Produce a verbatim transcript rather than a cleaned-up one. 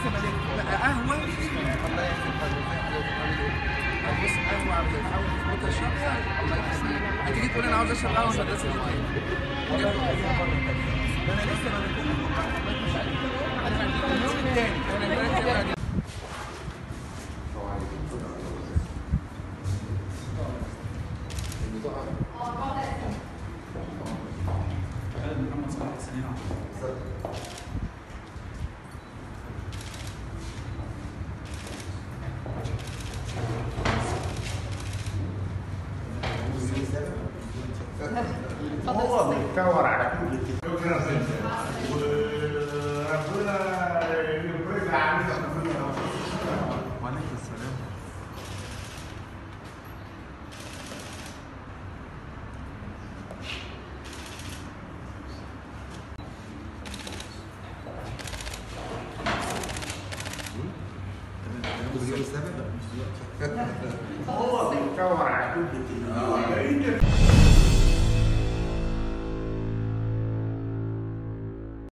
لسه بلف بقى قهوه. الله يخليك بص قهوه عامله تحاول تظبطها شويه. الله يخليك هتيجي تقول انا عاوز اشرب قهوه المدرسه دي تاني. ده انا لسه ما بكون مش عارف اليوم التاني انا دلوقتي بعد محمد صلاح السنين هو بيتكور على كل كده وربنا يبارك عليك ربنا. وعليكم السلام. هو بيتكور على كل كده